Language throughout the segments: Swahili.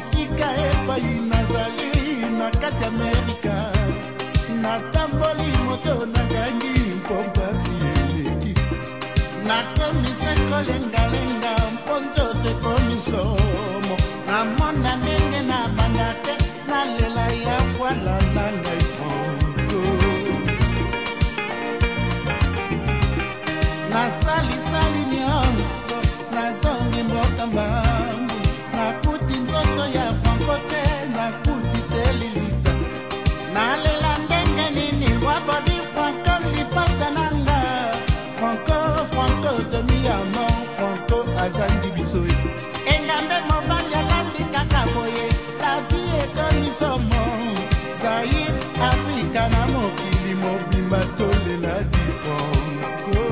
mosika epai nazali na kati Amerika natamboli moto nagangi mpasi eleki nakomise kolengalenga mponzo tekomisomo namona ndenge na banda te nalela ya fwala na ngai fongo nasalisali nyonso nazongi mboka mbangu nakuti nzoto ya Franco te nakuti selilita nalela ndenge nini wabodi Franco lipata nanga Franco demi-amant Franco azangi bisoyi engambe mobali alali kaka boye la vie ekomisomo Zaïre Afrika na mokili mobimba tolela di Franco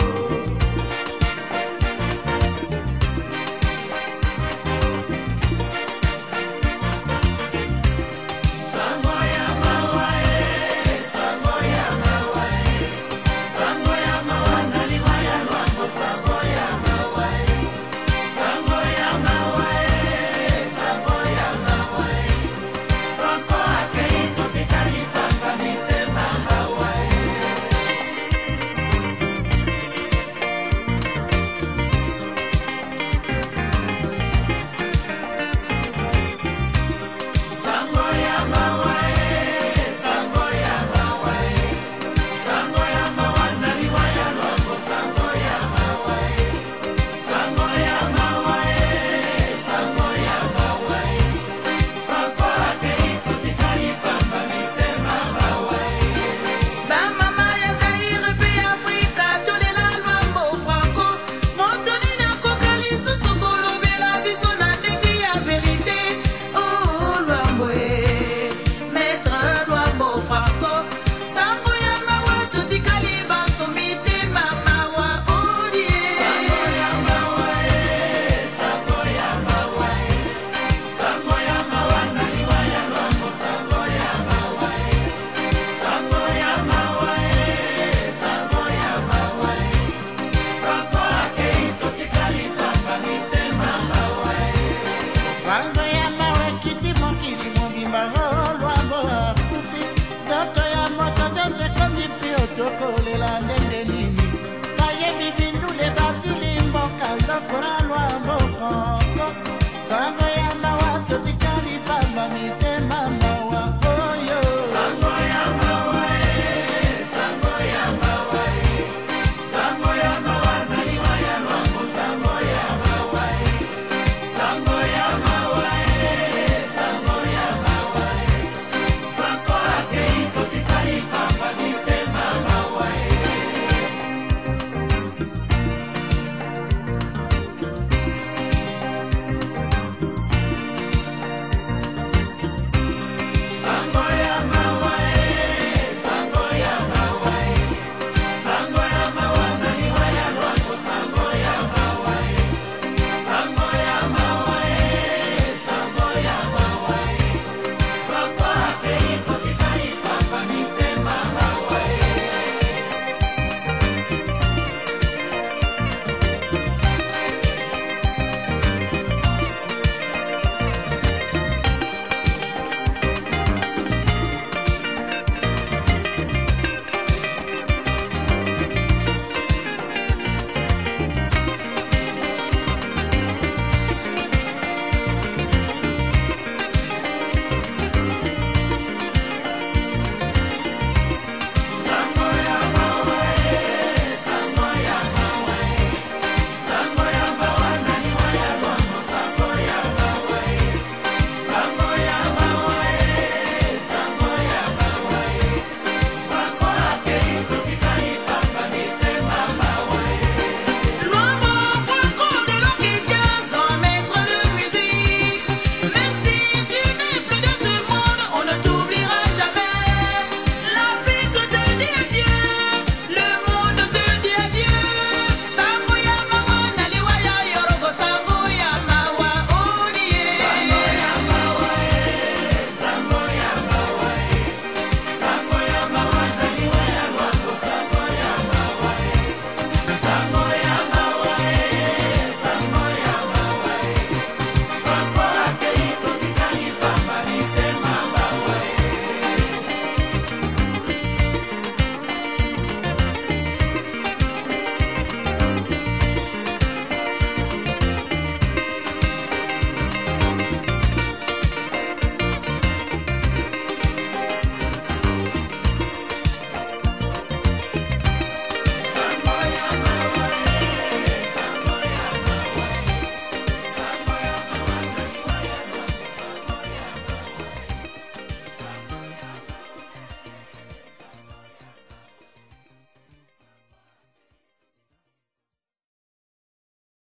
tokolela ndenge nini bayebi bindule bazili mboka lokola lwambo Franco